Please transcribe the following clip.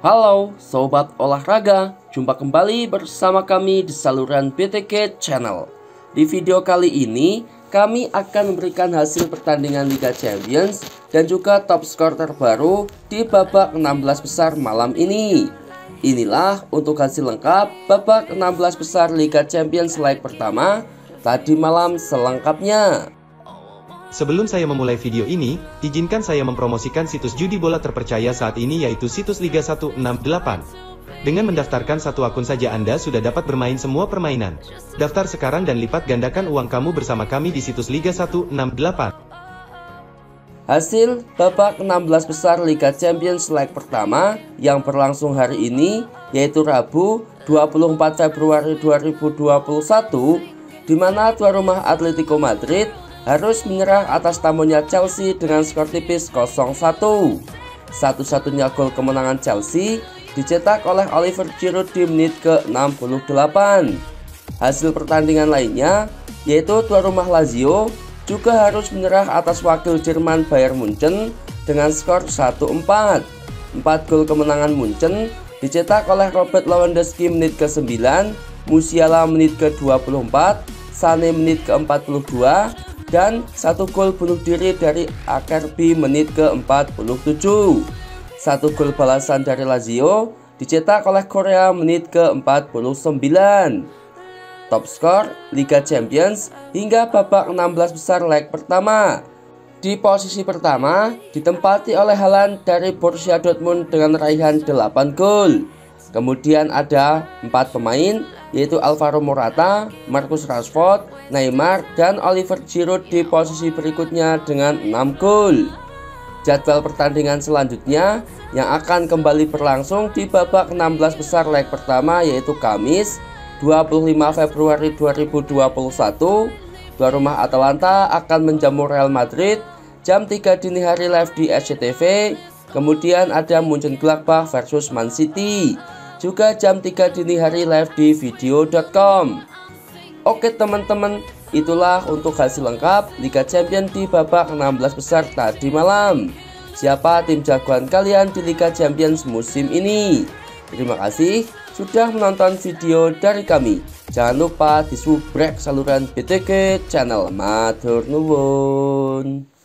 Halo Sobat Olahraga, jumpa kembali bersama kami di saluran BTK Channel. Di video kali ini, kami akan memberikan hasil pertandingan Liga Champions dan juga top skor terbaru di babak 16 besar malam ini. Inilah untuk hasil lengkap babak 16 besar Liga Champions leg pertama tadi malam selengkapnya. Sebelum saya memulai video ini, izinkan saya mempromosikan situs judi bola terpercaya saat ini yaitu situs Liga 168. Dengan mendaftarkan satu akun saja Anda sudah dapat bermain semua permainan. Daftar sekarang dan lipat gandakan uang kamu bersama kami di situs Liga 168. Hasil babak 16 besar Liga Champions leg pertama yang berlangsung hari ini yaitu Rabu 24 Februari 2021, di mana tuan rumah Atletico Madrid harus menyerah atas tamunya Chelsea dengan skor tipis 0-1. Satu-satunya gol kemenangan Chelsea dicetak oleh Oliver Giroud di menit ke-68. Hasil pertandingan lainnya yaitu tuan rumah Lazio juga harus menyerah atas wakil Jerman Bayern Munchen dengan skor 1-4. 4 gol kemenangan Munchen dicetak oleh Robert Lewandowski menit ke-9, Musiala menit ke-24, Sané menit ke-42, dan 1 gol bunuh diri dari Acerbi menit ke-47. 1 gol balasan dari Lazio dicetak oleh Korea menit ke-49. Top skor Liga Champions hingga babak 16 besar leg pertama. Di posisi pertama ditempati oleh Haaland dari Borussia Dortmund dengan raihan 8 gol. Kemudian ada 4 pemain yaitu Alvaro Morata, Marcus Rashford, Neymar, dan Oliver Giroud di posisi berikutnya dengan 6 gol. Jadwal pertandingan selanjutnya yang akan kembali berlangsung di babak 16 besar leg pertama yaitu Kamis 25 Februari 2021. Tuan rumah Atalanta akan menjamu Real Madrid jam 3 dini hari live di SCTV. Kemudian ada Mönchengladbach versus Man City juga jam 3 dini hari live di video.com. Oke teman-teman, itulah untuk hasil lengkap Liga Champions di babak 16 besar tadi malam. Siapa tim jagoan kalian di Liga Champions musim ini? Terima kasih sudah menonton video dari kami. Jangan lupa disubrek saluran BTK Channel. Matur nuwun.